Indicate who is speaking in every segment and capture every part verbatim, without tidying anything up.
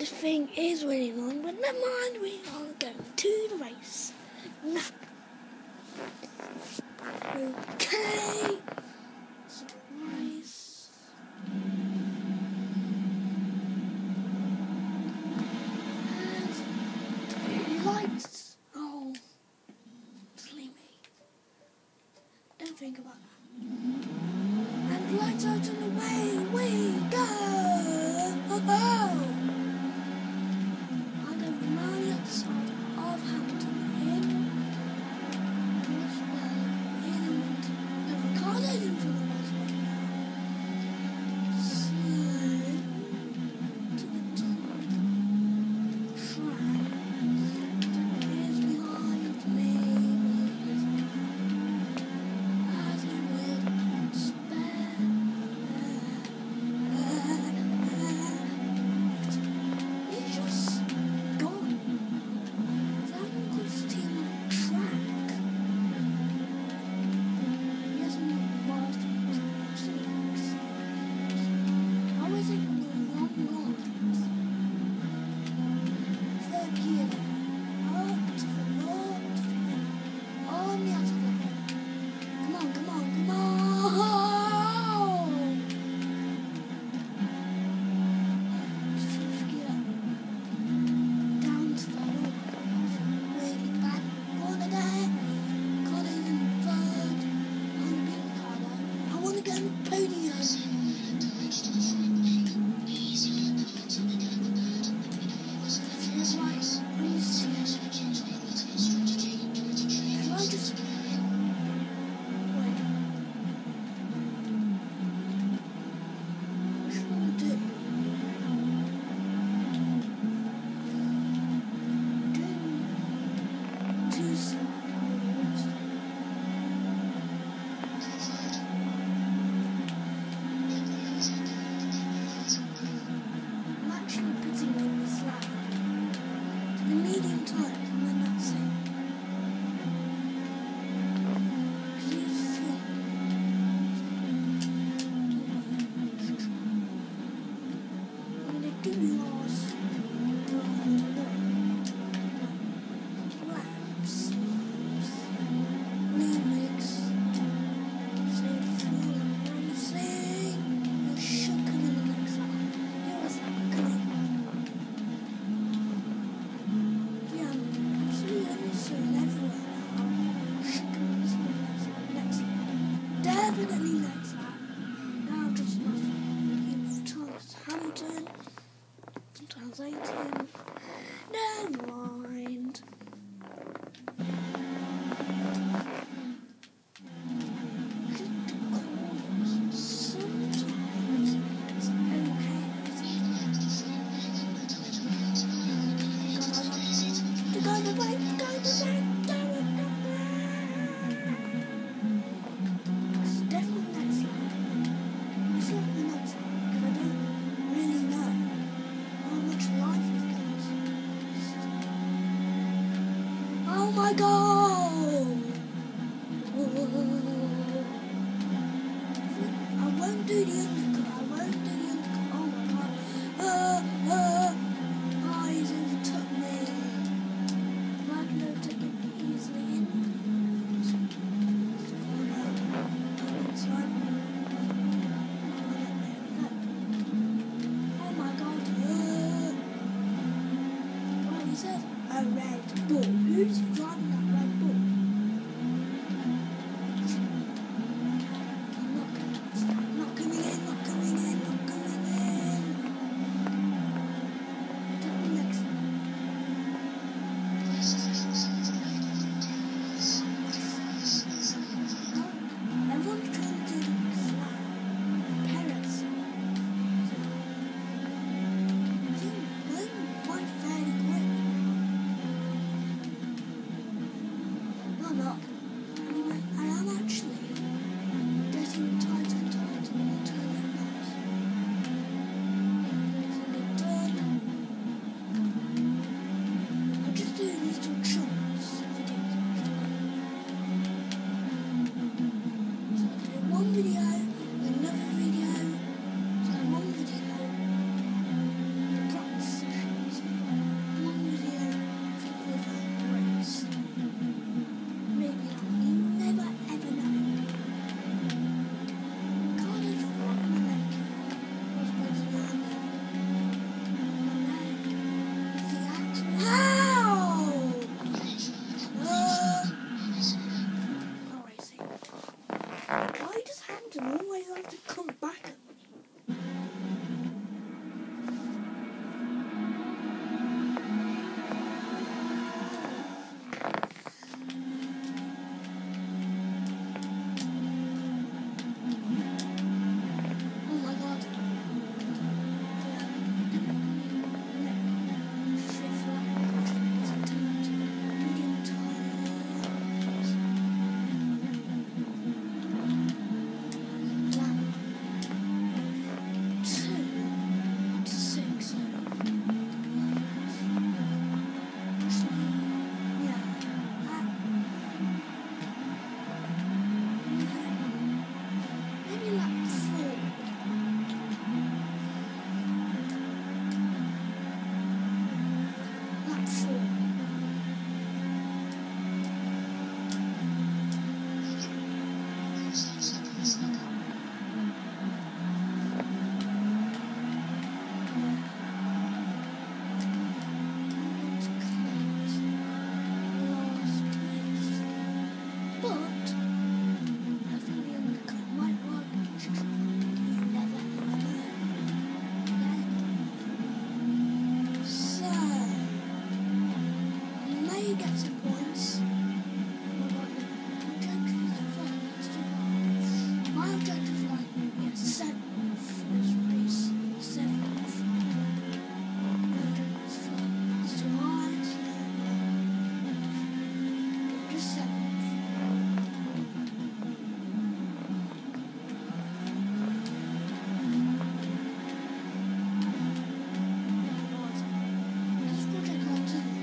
Speaker 1: This thing is really long, but never mind, we are going to the race now. Okay, so race. And lights. Oh, sleepy. Don't think about that. And lights out and away we go. Oh, oh. I go round the other side of Hamilton in. Definitely next lap. Now just sometimes Hamilton, sometimes eighteen. Never mind. Sometimes it's okay. Go the way, go the way, go the way. Oh my god! I won't do the undercut, I won't do the undercut, oh my god. Uh, uh, eyes have took me. I can overtake it easily in. Oh no, I'm inside. Oh my god, uh, what he says? A red bull. Who's driving that red bull? I'm not going to, I'm not coming in, not coming in, not coming in. Take the next one. Oh, everyone's trying to do the slap. Perez. I think we're quite fairly quick. to always have to come back at me. Oh my god. Fifth lap. Medium tires. Lap two to six. Yeah. That. Maybe lap four. Lap four. Get some points. My objective is like, yeah, seventh for this race. Seventh. My objective is for it's too hard. Just seventh. This project helps it.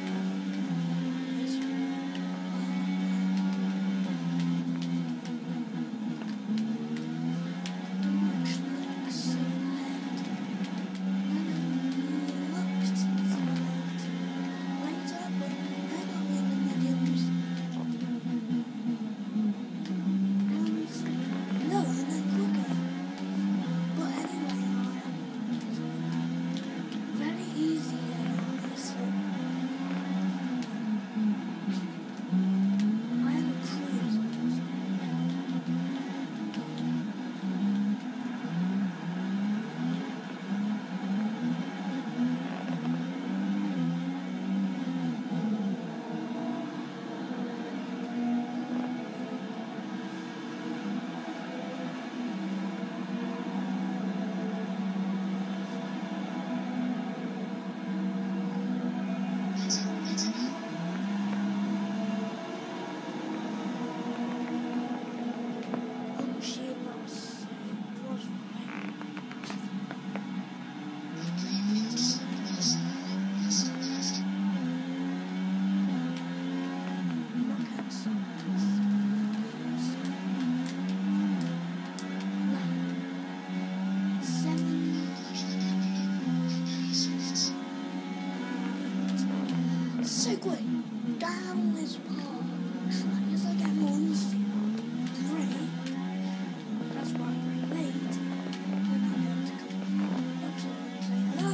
Speaker 1: Segue down this part. Like as I get more infield, great. That's why I'm very late. Then I'll be able to come up to them and say hello.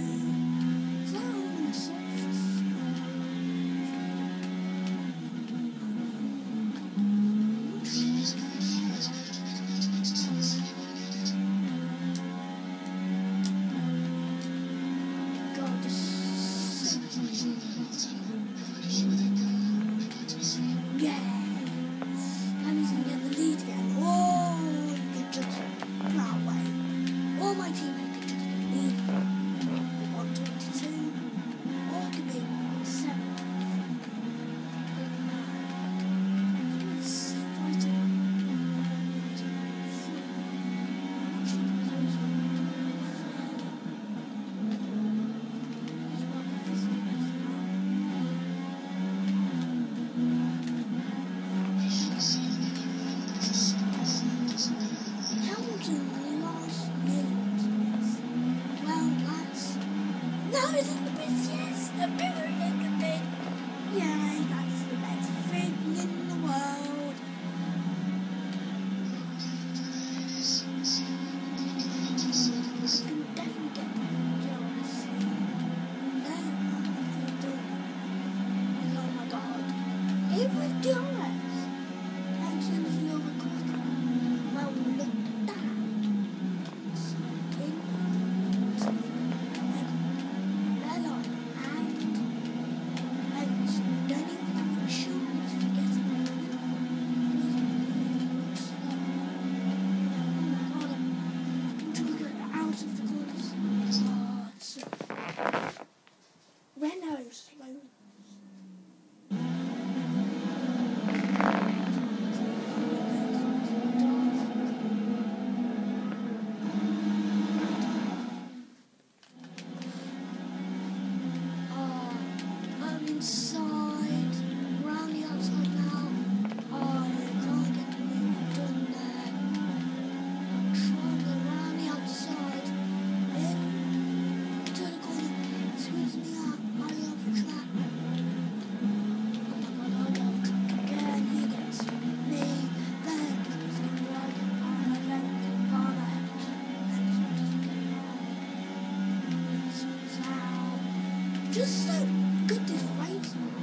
Speaker 1: Sound soft. God, this is yeah, and he's gonna get the lead again. Oh, he could just that way. Or my teammate could just get lead. one twenty-two, or it could be seven. It's fighting. No, it's in the best, yes, the bigger it can be. Yeah, that's the best thing in the world. I can definitely get jealous. No, I'm not doing it. Oh my god. If with jealous, actually, it's a little bit quicker. Well, look. inside, around the outside now. Oh, I can't get the move done there. I'm trying to go around the outside, in to the corner, squeezing me out, hurry off the track. Oh my god, I love track again. He gets me, then squeezing me right, and I then Palmer, and he doesn't get me. Squeeze out. Just so good this race now.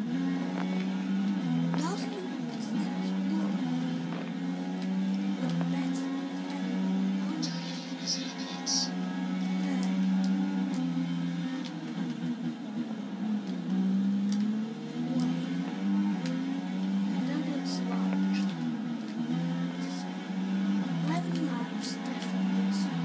Speaker 1: Last week was the next one. But better. eleven laps, definitely slow.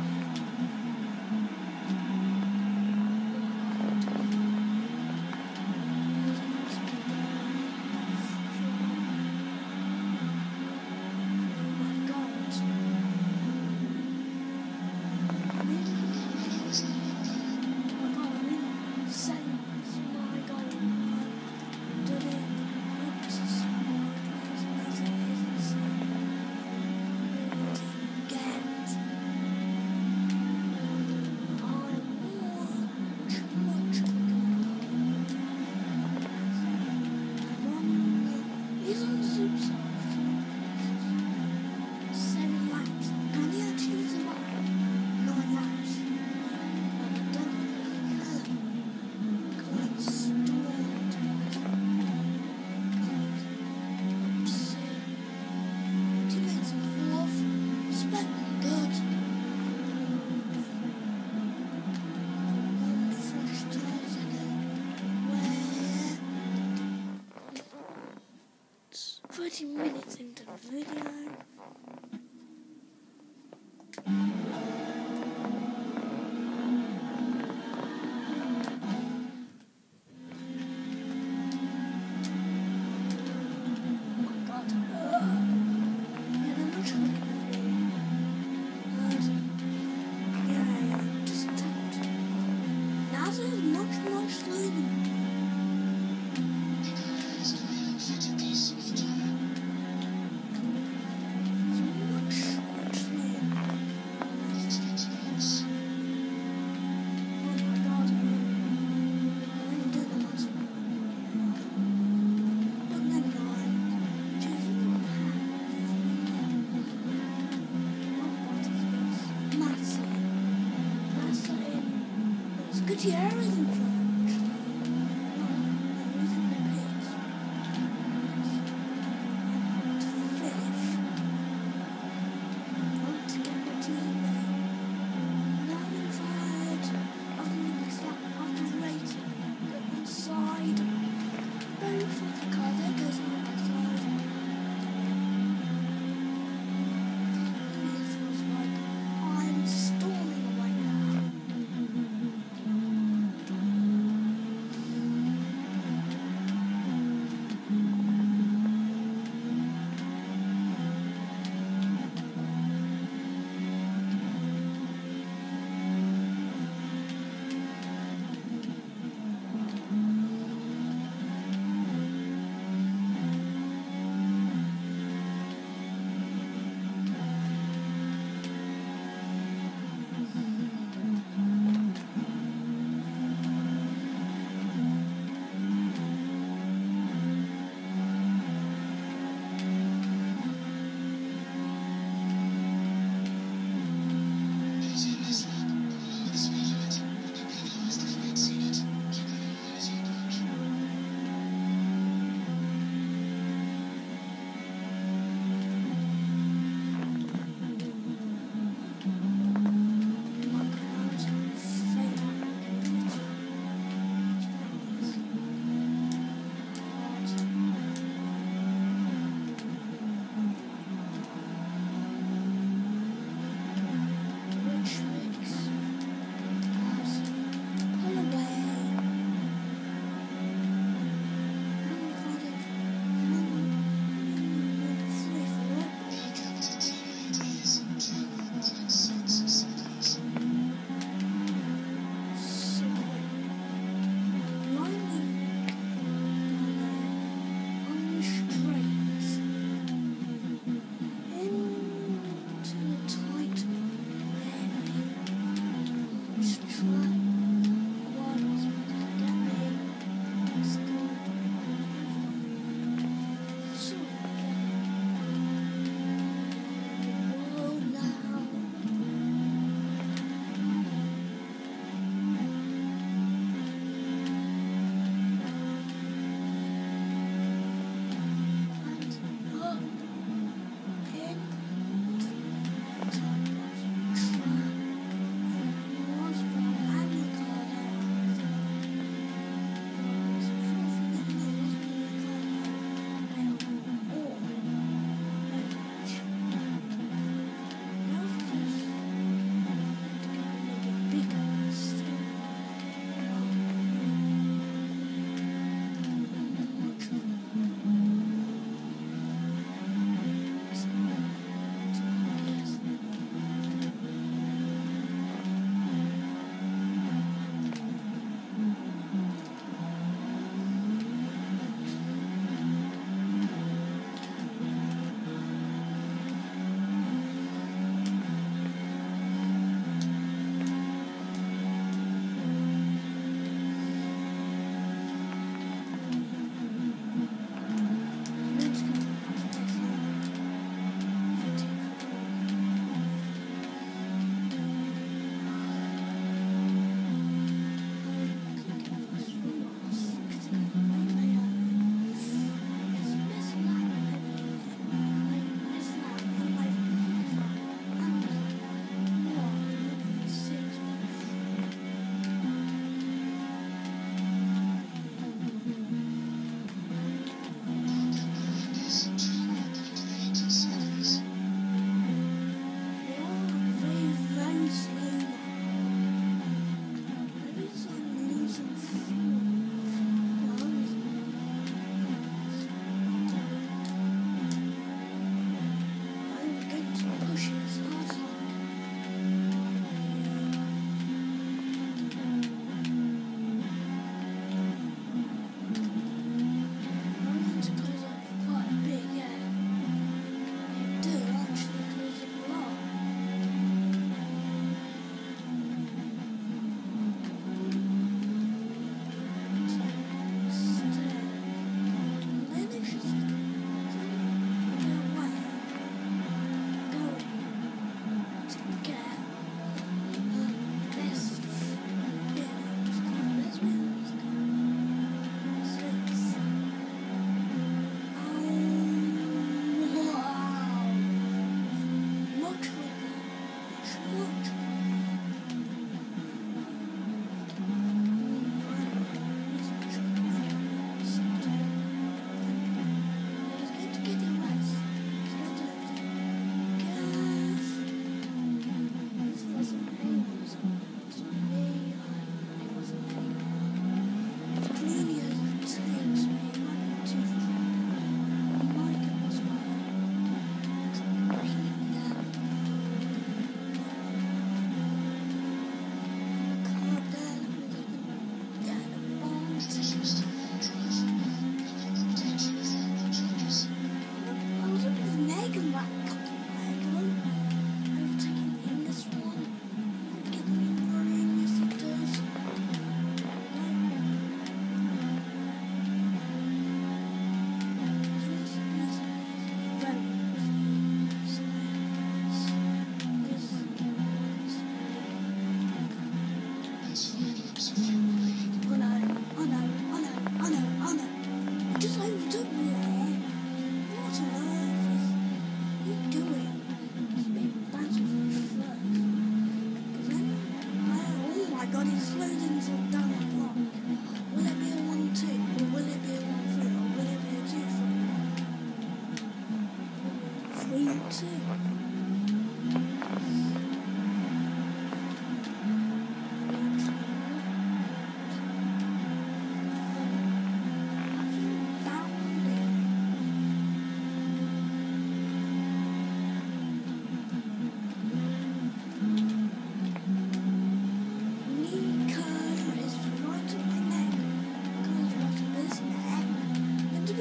Speaker 1: thirty minutes into the video. Gutierrez in front. No, he's in the pits. Fifth. Want to get the teammate. Now I'm fired. After the next lap, after the race, go inside. Very fuck the car. There goes on the side. It feels like I'm storming away now.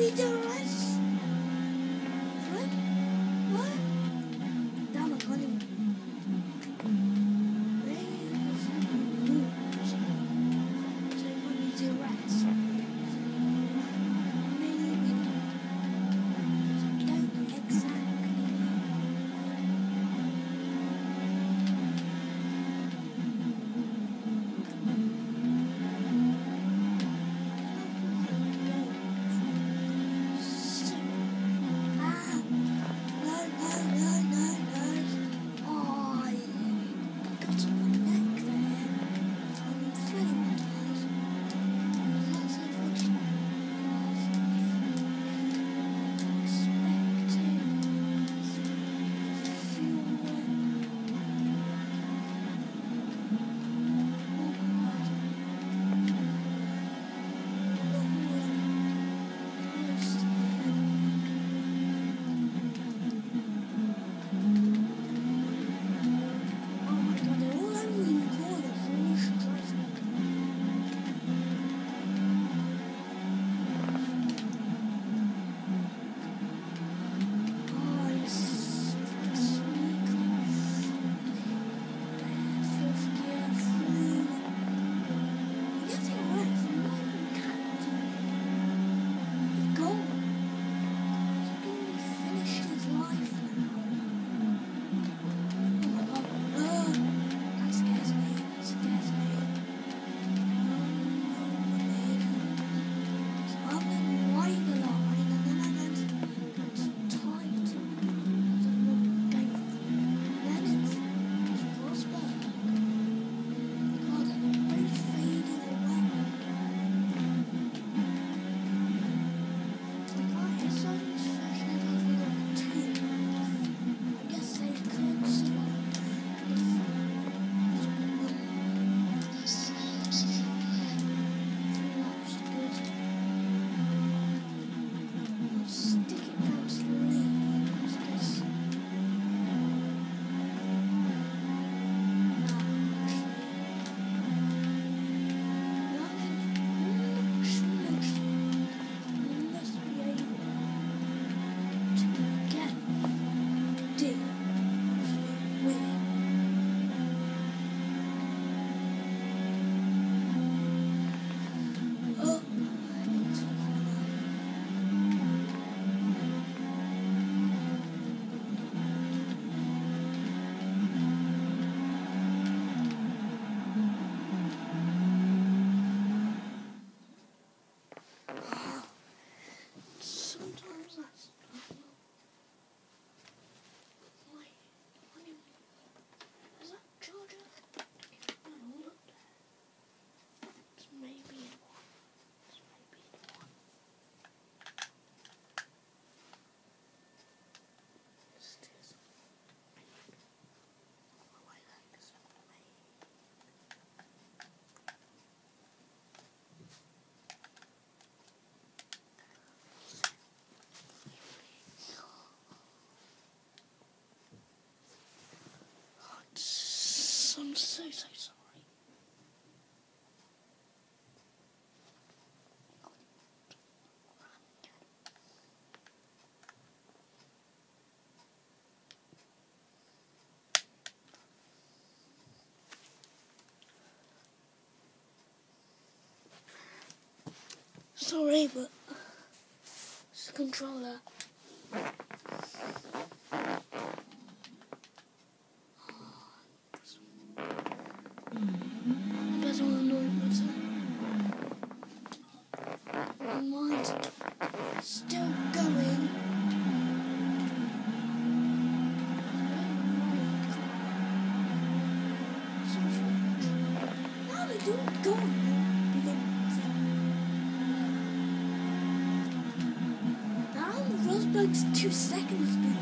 Speaker 1: we do this? What? What? Damn, I can't even. So if I need to rest. Maybe. I don't know exactly. I'm so, so sorry. Sorry, but it's the controller. Better on annoy button. Mine's still going. Now they don't go on. Now Rosberg's two seconds now.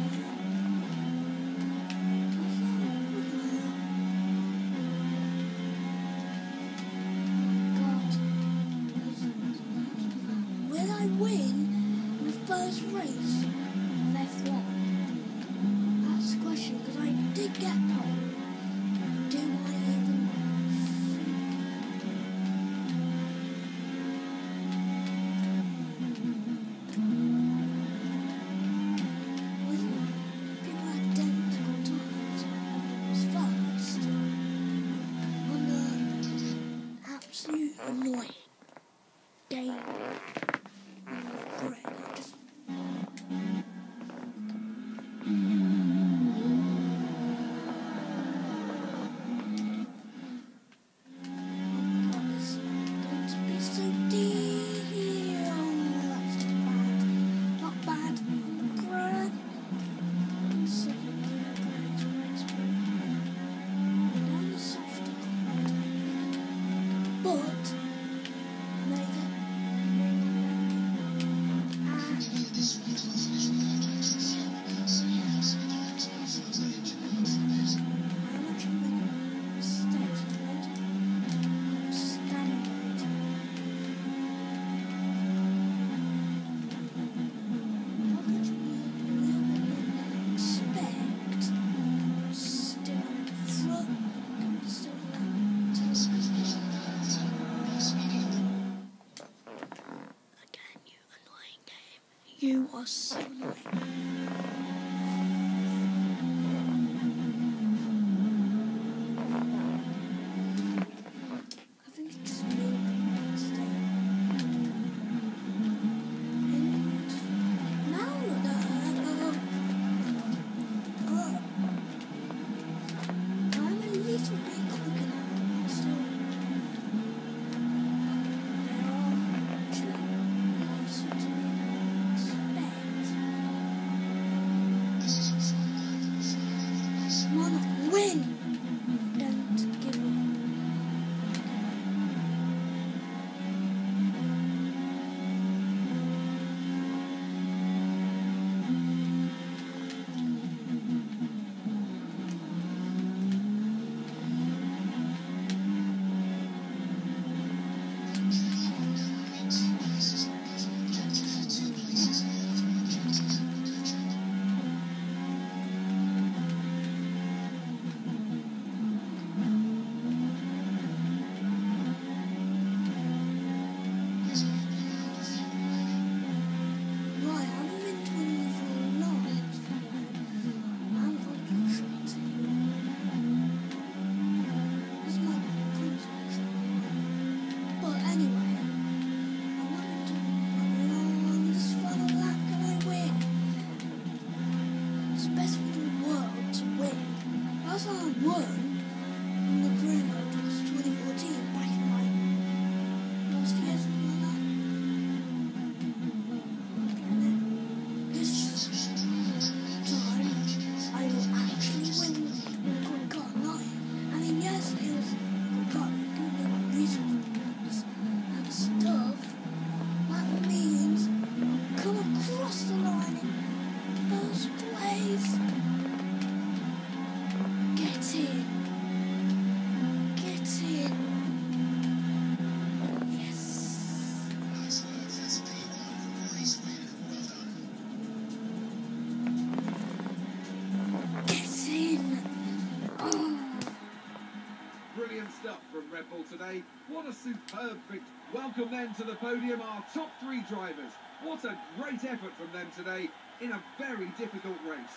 Speaker 1: First race, left one. That's the question, because I did get pole. Do I even think? annoying game when you're Greg. I just You are so annoying. I think it's just me today. And now, uh, uh, I'm a little bit quicker now, so they are actually closer to me. Wanna win! Don't give up.
Speaker 2: Stuff from Red Bull today. What a superb victory. Welcome then to the podium, our top three drivers. What a great effort from them today in a very difficult race.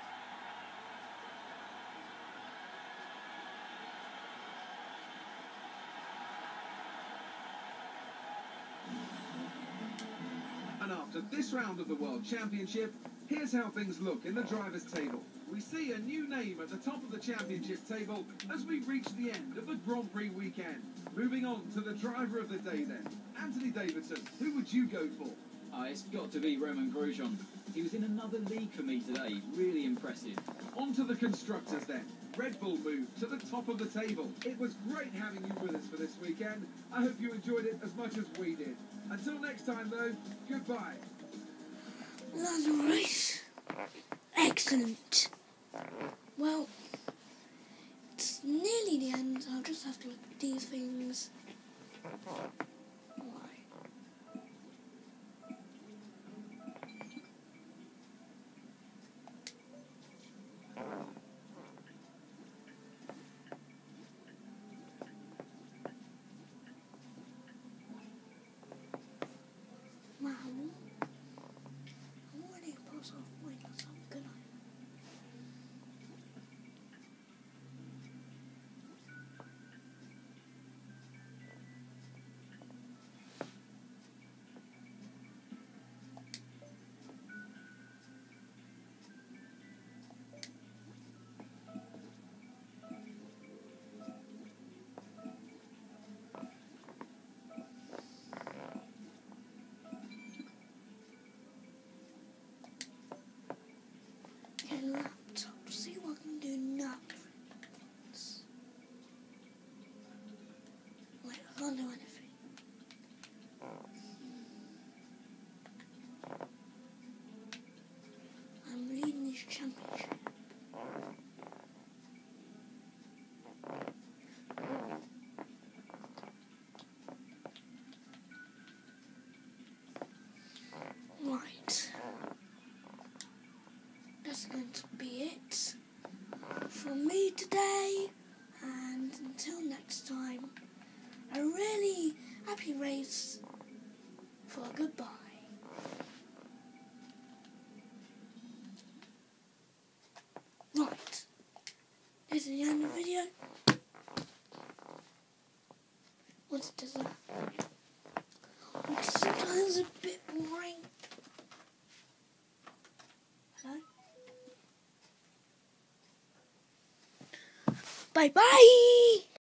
Speaker 2: And after this round of the World Championship, here's how things look in the drivers' table. We see a new name at the top of the championship table as we reach the end of the Grand Prix weekend. Moving on to the driver of the day then. Anthony Davidson, who would you go for?
Speaker 3: Uh, it's got to be Romain Grosjean. He was in another league for me today. Really impressive.
Speaker 2: On to the constructors then. Red Bull moved to the top of the table. It was great having you with us for this weekend. I hope you enjoyed it as much as we did. Until next time though, goodbye.
Speaker 1: That's a race. Excellent. Well, it's nearly the end. I'll just have to look at these things. Why? Wow. I'm already a pass halfway. That's how good I am. know. Once it does that, it's sometimes a bit boring. Hello? Bye bye!